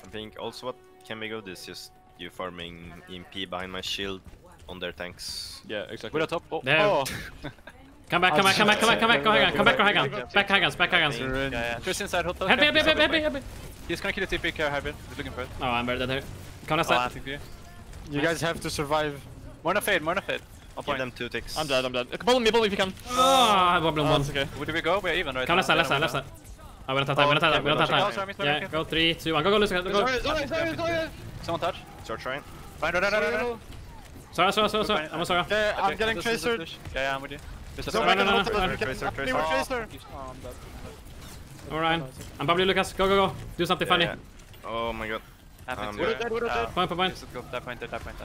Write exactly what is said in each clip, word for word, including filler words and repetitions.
I think also what can we go this just you farming E M P behind my shield on their tanks. Yeah, exactly. We're top. Oh. There. Oh. Come back, come back, come back, come back, come back, come back, come back, high gun. Back high guns, back high guns. Yeah, yeah. Just inside hotel. Help me, help me, help me, help me, help me. He's gonna kill the T P care, Hybrid. He's looking for it. Oh, I'm very dead here. Come left Oh, I side. think you. You guys have to survive. Morna fade, Morna fade. I'll Give point. them two ticks. I'm dead, I'm dead. Pull me, pull me if you can. Oh, I wobbled Oh, one. it's okay. Where do we go? We're even right Come now. left side, left side, left side. Oh, we don't have time, we don't have time, we don't have time. Yeah, go three, two, one. Go, go, Lucy, go, go. Sorry, sorry, sorry, sorry. Someone touch. Start trying. Fine, no, no, no, no, no. Sorry, sorry, sorry, sorry. I'm sorry. Okay, I'm getting This is the tracered. push. Yeah, yeah, I'm with you. There's a Go No, back no, and no, hold no, the no. Tracer, tracer. More tracer. Oh, I'm dead. Alright. I'm probably Lucas. Go, go, go. Do something Yeah, funny. yeah. Oh my god. Happy Um, to. We're dead, we're dead. Uh, Point, point, point. just go that point there, that point there.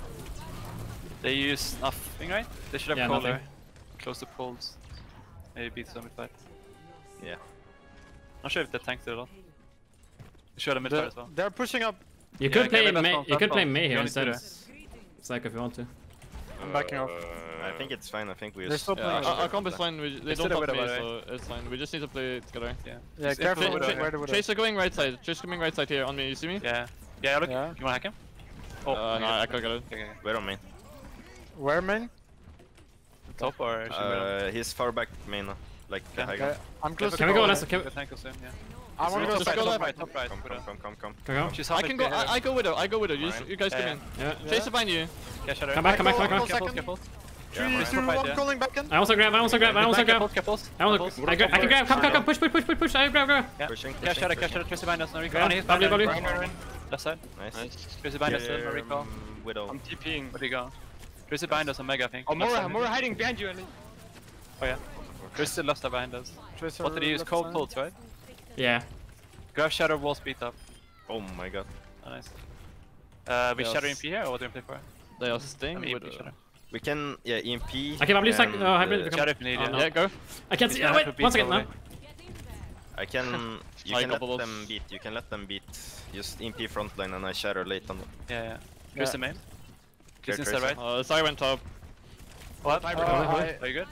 They use nothing, right? They should have Yeah, coal nothing. there. Close to poles. Maybe beat zombie fight. Yeah. Not sure if the tank did a lot. They should have mid fire as well. They're pushing up. You Yeah, could okay, play that's May. fine, You could that's play fine. May You here only instead. do It's like if you want to. I'm backing off. Uh, I think it's fine. I think we They're just. still Yeah, playing. our, our comp is fine. We, they Let's don't do the top me, widow, by so it's fine. We just need to play together. Yeah. Yeah, Just careful. info Ch- widow. where the widow? Chaser going right side. Chaser coming right side here on me. You see me? Yeah. Yeah, look. Yeah. You wanna hack him? Oh, Uh, no, I can't get it. Okay, okay. Wait on me. Where, main? Top or should we go? Uh, he's far back main. now, Like Okay. uh, high Okay, ground. I'm close. Can we go left? Can we... The tank goes in, yeah. I want to go Just side. go Top left. right, top right. Come, widow. come, come, come, come. Can we go? She's I half can H go. P here. I, I go with her. I go with her. You, Alright. you guys Yeah, come in. Yeah. Chaser behind you. Yeah, shadow. Come back, come back, come back, come back. Careful, Second. careful. Yeah, Three, mine. two, one, calling back in. I also grab, I also grab, I also grab. Careful, careful. I want to. I, gra I can grab. Come, come, come. Push, push, push, push, push. I grab, grab. Yeah, Pushing, yeah, pushing, shadow, pushing. shadow, Tracy behind us, no recall. Yeah, On his W, behind W. us. Left side. Nice. Tracy behind us, no recall. Um, Widow. I'm TPing. Where do you go? Tracy behind us, Omega, I think. Oh, Left more, side. more hiding behind you, Ellie. Oh yeah. Tracy left side behind us. Tracer What did he use? left Cold side. pulse, right? Yeah. Grab shadow, wall speed up. Oh my god. Oh, nice. Uh, we Yes. shadow E M P here, or what do you play for? They are staying I mean, with E M P shadow. We can, yeah, E M P. I can probably stack. and, Oh, hybrid. uh, we can- Shadow if you need, Oh, yeah. no. Yeah, go. I can't see. Yeah, Oh, wait. for beat One second now. probably. I can. You High can let couple of- them beat. You can let them beat. Just E M P frontline and I shatter late on them. Yeah, yeah. Tracy main. Clear Tracy inside, Tracer. right? Uh, Sai went top. What? Oh, I- Are you good?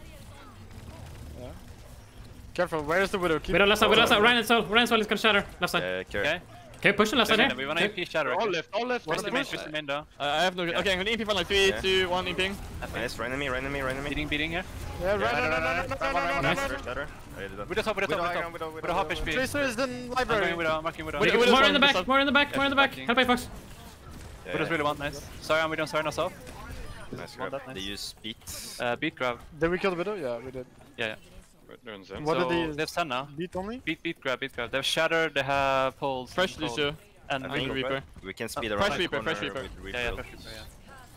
Careful, where's the widow? Keep Widow left side, widow left side. Ryan and Sol. Ryan and Sol is gonna shatter. Left side. Uh, care. Okay. Okay, push the left side We here. want to E M P shadow. All okay? left, all left. Tracy Tracy main, main. Tracy main though. Uh, I have no. Okay, I'm gonna E M P for like three, Yeah. two, one, EMPing. Nice. Run enemy, run enemy, run enemy. Beating, beating here. Yeah, right, Yeah, right, no, no, right, no, right, no, right, no, right, no, right, no, right, Nice. right. Shatter. I did that. With the top, with the Widow top, high with the ground, widow, top. With widow, the half widow, H P. widow. Tracer is in I'm library. going with a, marking with a. Widow, Widow, more in the Widow, back, more in the back, more in the back. backing. Help, hey, Fox. Yeah, Widow's really one, nice. Sorry, I'm with on, sorry, no off. Nice One grab. that, nice. They use beat. Uh, beat grab. Did we kill the widow? Yeah, we did. Yeah, yeah. They're in Zen. What so did they use? they have ten now. Beat only? Beat, beat grab, beat grab. They have shatter, they have poles. Fresh and cold. Lucio. And I And think Reaper. we can speed Uh, around fresh the Reaper, corner fresh Reaper. with Yeah, yeah, refill. fresh Reaper, yeah.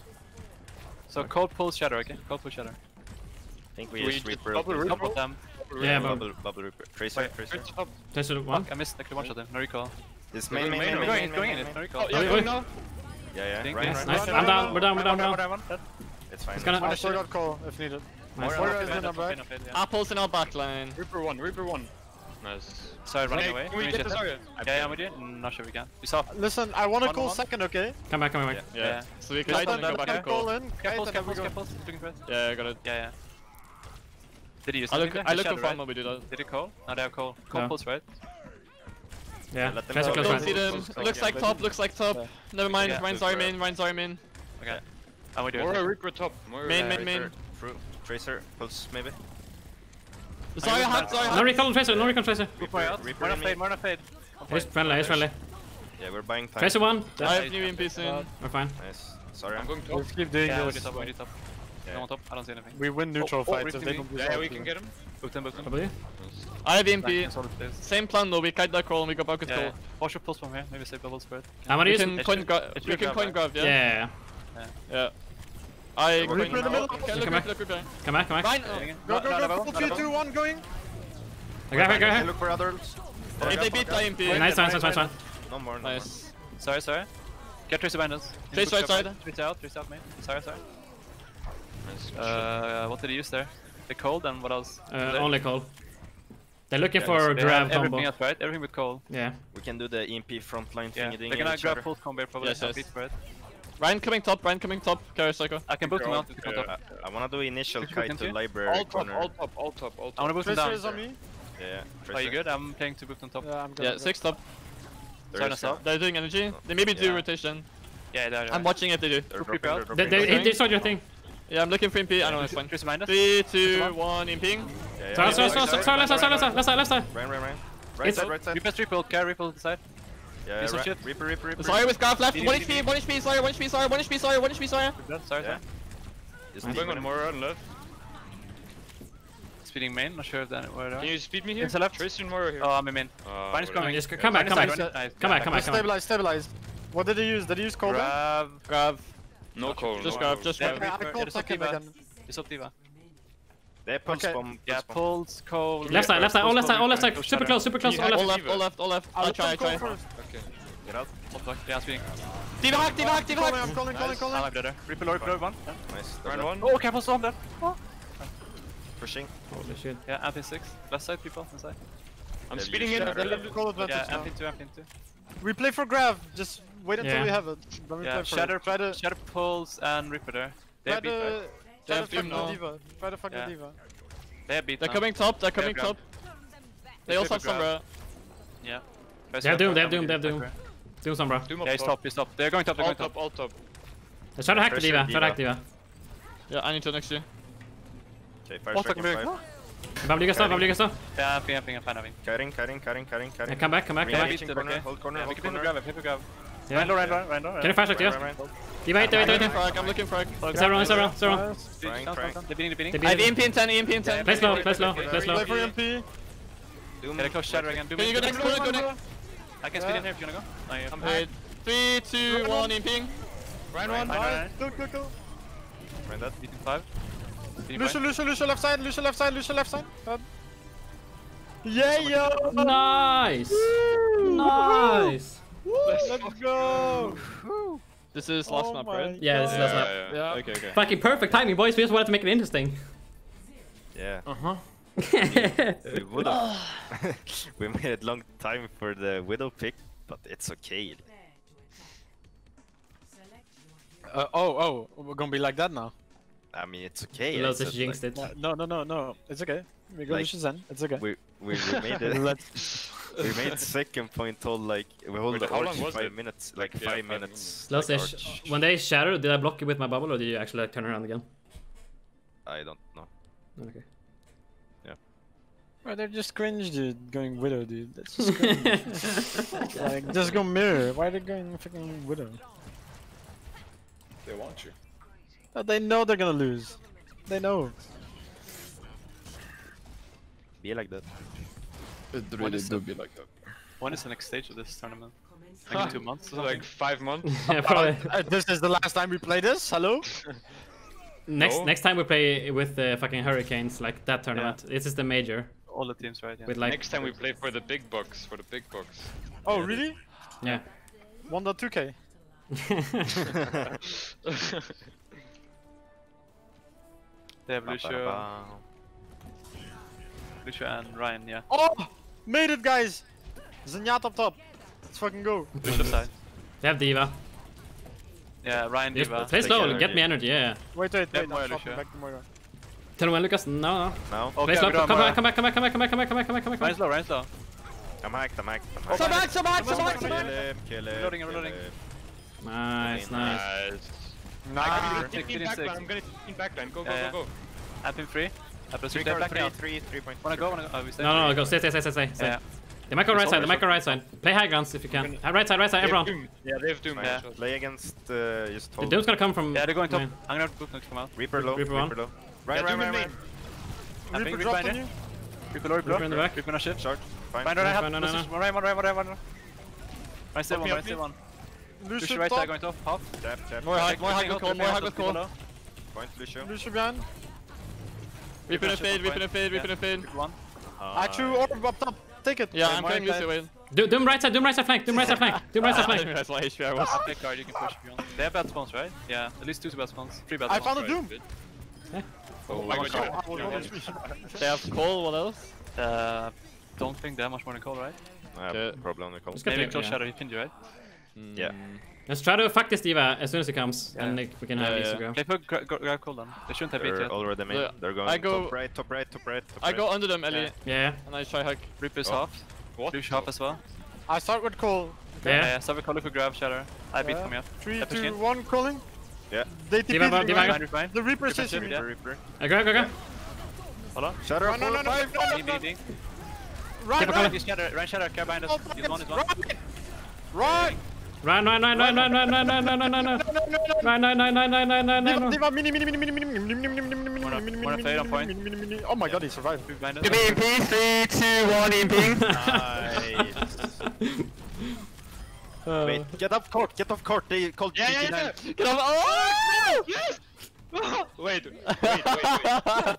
So cold pulse shatter, okay? Cold pulse shatter. I think we We use just Reaper. bubble Reaper. Top of them. Yeah, but Bubble, bubble Reaper. Tracer, Wait, Tracer. Tracer top. Tracer one. Fuck, I missed actually one shot him. No recall. This main, main, Main, main, main, Going main, in, going main, in, main. no recall. Oh, yeah, Oi, oi. going now. Yeah, yeah. Think, Right, yeah. right, Nice. right. I'm down, we're down, we're down, One, we're down. one, one, one. It's fine. It's gonna- I still got call if needed. Nice. Moira One, is in one, our back. one, yeah. Apples in our backline. Reaper one, Reaper one. Nice. Sorry, running Hey, away. Can we Can get you this jet area? it? Yeah, yeah, I'm with you. Not sure we can. You saw. Listen, I want to One, call one. second, okay? Come back, come back. Yeah. Yeah. So we Let kite them and go let back them and call go. in. Careful, Kite and careful, we go. careful. Looking for it. Yeah, I got it. Yeah, yeah. Did he use I look. something I there? look Shadow, for right? fun when we do that. Did he call? No, they have call. Call No. pulse, right? Yeah, let them Tracer go. close Don't right. see them. Close, close, Looks yeah. like top. Looks like top. Yeah. Never mind. Yeah. Ryan's our main. Ryan's our main. Okay. I'm with you. Moira, Reaper top. Moira, Main, Reaper. main, main. Tracer, Tracer, pulse maybe. Sorry, hot. Sorry, No hot. recall Tracer, no recall Tracer. Reaper out. Reaper Morna enemy. fade, Morna fade. He's friendly, he's friendly. Yeah, we're buying time. Tracer one. I have new E M P soon. We're fine. Nice. Sorry. I'm going top. Let's keep doing Yeah, we this. did top, we did top. Yeah. No one top, I don't see anything. We win neutral Oh, oh, fights if they Rift don't do Yeah, something. we can get him. Book them, book them. W. I have E M P. Back, solid players. Same plan though. We kite that crawl and we go back with Yeah, coal. yeah. Watch your pulse from here, maybe save bubble spread. I'm gonna We use. can It coin should- grab. it We should can grab, coin right? grab. Yeah. Yeah. Yeah. I Reaper coin in the grab. middle. Okay, Come look, back. look, look, look. Come back, come back. Ryan. Go, No, go, no, go, no, go, no, three, no, two, one, going. I grab, I Hey, grab. look for others. If they beat I M P. Nice, nice, nice, nice, nice. No more, no more. Nice. Sorry, sorry. Get Tracer behind us. Tracer right side. Tracer out, Tracer out, mate. Sorry, sorry. Nice. Uh, what did he use there? The cold and what else? Uh, They- only call. They're looking Yeah, for they grab have everything combo. else, right? Everything with cold. Yeah. We can do the E M P frontline Yeah, thingy they're dingy gonna each grab other. full combo probably. Yes, I'll yes. beat for it. Ryan coming top. Ryan coming top. Carry Psycho. I can book them Girl, out if you yeah. come top. I, I wanna do initial Which kite one to can you? library All top, corner. all top, all top, all I top. wanna book them Tracer down. is on me. Yeah, Are you Tracer. good? I'm playing to book them top. Yeah, I'm good. Yeah, I'm good. six top. There Sign is us up. They're doing energy. They maybe do Yeah. rotation. Yeah, they're I'm watching if they do. They're Creep dropping, out. they're They, dropping. they, they destroyed your thing. Yeah, I'm looking for imp. I know it's fine. Chris behind us. Three, two, one, imping. Yeah, yeah, Sorry, yeah, sorry, yeah, sorry, yeah, sorry, yeah, left side, sorry, left side, left side, left side. Rain, rain, rain. Right It's- side, right side. Reaper triple, care Reaper side. Yeah, Piece of right. shit. Reaper, Reaper, Reaper. Sorry with Graph left. Did one you- H P, one H P, sorry, one H P, sorry, one H P, sorry, one H P, sorry. Sorry, sorry. Yeah. Just I'm leave going on him. Moira on left. Speeding main, not sure if that where they are. Can you speed me here? It's a left. Tracer and Moira here. Oh, I'm in main. Uh, Ryan is whatever. coming. Just come back, come back. Nice, Come nice. back, Yeah, come back, come back. Stabilize, stabilize. What did he use? Did he use cold? Grab. Grab. No call. Just no grab, call. just Yeah, grab. I Reaper, called yeah, second Diva. again. It's up Diva. They have pulse Okay. bomb. Yeah, pulse bomb. pulse, cold. Left side, left side, all left side, all left side. Go Super shadow. close, super close, You all have All left. left, all left, all left. I'll try, try. Okay. Get out. Top block. Yeah, speeding. Diva hack, Diva hack, Diva Calling, hack. I'm calling, calling, Nice. calling. I'm there. Reaper low, Reaper low, one. Yeah. Nice. Round They're one. Oh, careful, storm there. pushing. Holy shit. Yeah, Amping six. Left side, people, inside. I'm They've speeding used in. shadow. They let me call advantage Yeah, now. Amping two, Amping two. We play for Grav. Just wait until Yeah. we have it. Then we Yeah, play for Shatter, it. Try to, Shatter pulse and Reaper there. They try have beat, right? to, They try to have fuck Doom the now. diva. Try to fuck the Yeah. diva. They have beat They're now. coming top, they're coming grab. top. They also have Reaper grab. Sombra. Yeah. They have Doom, they have Doom, they have Doom. Do some, bro. Doom up Yeah, he's top. top, he's top. They're going top, they're All going top. top, all top. Let's try to hack the Pressure diva, diva. try to hack diva. Yeah, I need to next to you. Okay, fire What strike fucking on move? five. Babliga stuff, Babliga stuff. Yeah, Amping, Amping, I'm fine, Amping. Cutting, cutting, cutting, cutting, cutting. Come back, come back, come Yeah, back. reaching corner, hold corner, Yeah, we hold can paper corner. grab, paper grab. Yeah. Right low, right low, right low. Can you flash like Right, Diva? right, right. Diva, eight, eight, I'm eight, looking eight. frag, I'm looking frag. It's everyone, it's everyone, it's everyone. Nice. Trying, Down, trying. down, down. They're beating, they're beating. They I beat have it. E M P in ten, E M P in ten. Play slow, play slow, play slow. Play for M P. Doom. Get a close shatter again. Do Can you me. go next corner, go next? I can speed in here if you wanna go. No, you have Wait. Three, two, one, imping. Round one. Right, right, Nice. Go, go, go. Right that. beating five. Beating Lucio, five. Lucio, Lucio left side, Lucio left side, Lucio left side. Done. Yeah, yo! Nice! Nice! Let's go! This is last Oh map, my right? Yeah, this is last Yeah, map. yeah. Yeah. Okay, okay. Fucking perfect timing, boys. We just wanted to make it interesting. Yeah. Uh-huh. We would have. We made long time for the Widow pick, but it's okay. Uh, oh, oh, we're gonna be like that now. I mean, it's okay. I Lots said, of jinxed like, it. No, no, no, no. It's okay. We go Like- Lucio Zen. It's okay. We we, we made it. Let's. We made second point hold like we hold Wait, the how long arch was five it? minutes, like Yeah, five five minutes. Last like ish. arch. When they shattered, did I block you with my bubble or did you actually like turn around again? I don't know. Okay. Bro, they're just cringe, dude. Going Widow, dude. That's just cringe. Like, just go mirror. Why are they going fucking Widow? They want you. Uh, they know they're gonna lose. They know. Be like that. It When really is do it? be like that. When is the next stage of this tournament? Like in two months or So something? like five months. Yeah, probably. Uh, this is the last time we play this. Hello? Next No. next time we play with the fucking Hurricanes, like that tournament. This is the major All the teams, right? Yeah. with like Next time we play for the big bucks, for the big bucks. Oh, really? yeah. one point two K. They have Lucio, Lucio and Ryan, yeah. Oh! Made it, guys! Zenyatta up top. Let's fucking go. Lucio side. They have Diva. Yeah, Ryan Just Diva. play Take slow, energy. get me energy, yeah. Wait, wait, Yeah, wait. Moira, I'm swapping Lucio. back to Moira. Tell me when Lucas. No, no. Now Play Okay, slow. we Come don't back, Moira. come back, come back, come back, come back, come back, come back, come back, come back, come Ryan's back. low, Ryan's low. I'm hacked, I'm hacked, I'm So hacked. back, so back, so Kill back, so back. him, kill him, Reloading, kill reloading. him. Nice, nice. Nice. Nice. I'm Six, gonna six, team six. backline. I'm gonna team backline. Go, go, Yeah, go, go. Amping free. Amping Three, three, card, back three, out. three, three point. Wanna go, wanna go? Oh, we stay. No, no, no, go. Stay, stay, stay, stay, stay. Yeah. They might go right It's side, they over, might go so- right side. Play high grounds if you can. Uh, right side, right side, They have everyone. Doom. Yeah, they have Doom. Yeah. Yeah. Play against uh, just The hold. Doom's gonna come from. Yeah, they're going top. main. I'm gonna boot next come out. Reaper low, Reaper Reaper, one. low. Right, Yeah, right, Doom in right, main. right. Amping Reaper Reaper dropped behind on you. you. Reaper low, Reaper Reaper in the low. back. Reaper gonna shit. Short, fine. Bind on No, half. no, no, no. Ryan one, Ryan one, Ryan one. Ryan still Up one, me, Ryan up still me. one. Lucio Lucio right top. side going top, half. Tap, tap. More high, Take- more high take with out, cold, take more out, high with take cold. out. Point, Lucio. Lucio behind. Reaper in Reaper fade, shit Reaper in point. fade, Reaper Yeah. in fade. Reaper one. I threw orb up top. Take it. Yeah, Okay, I'm more playing inside. Lucio in. Do- Doom right side, Doom right side flank, Doom right side flank, Doom right side I flank. didn't realize what H P I was. Up that card, you can push if you want. They have bad spawns, right? Yeah, at least two bad spawns. Three bad I spawns. found a Doom. Oh my god. They have coal, what else? Uh, don't think they have much more than cold, right? I have Yeah. problem on the call. Just get Maybe the- close yeah. shadow, he pinned you, right? Yeah. Let's try to fuck this Diva as soon as he comes, Yeah. and like, we can have Yeah, easy yeah. go. Okay, put gra gra grab cold then. They shouldn't have beat They're yet. already main. Yeah. They're going I go- top right, top right, top right, top I right. go under them, Ellie, Yeah. Yeah. and I try hack. Reaper's Oh. half. What? Lucio half as well. I start with Cole. Yeah. Yeah, so we calling for grab shatter. I beat Yeah. from you. Three, I push two, in. one, calling. Yeah. They T P. Diva, Diva, Reaper, Reaper. The Reaper Reaper chasing me. Reaper, Reaper. Okay, go, go. Hold on. Shatter No, no, four, no, no, five. no, no, Ding, no. ding, ding. Right, Keep a right, call. Use shatter, run shatter, care behind us. Use one, use one. right. Run, run, run, run, run, run, run, run, run, run, run, run. Run, run, run, run, run, run, run, Diva, run. Diva, mini, mini, mini, mini, mini, mini, mini, mini, mini, mini, Wanna- mini, wanna mini, fade on mini, point? mini, mini, mini. Oh my god, he survived. Behind us. To be in P, three, two, one, in ping. Nice. Uh, Wait, get off court, get off court. They called Yeah, G G yeah, nine. yeah. Get off! Oh! Yes! wait, wait, wait, wait.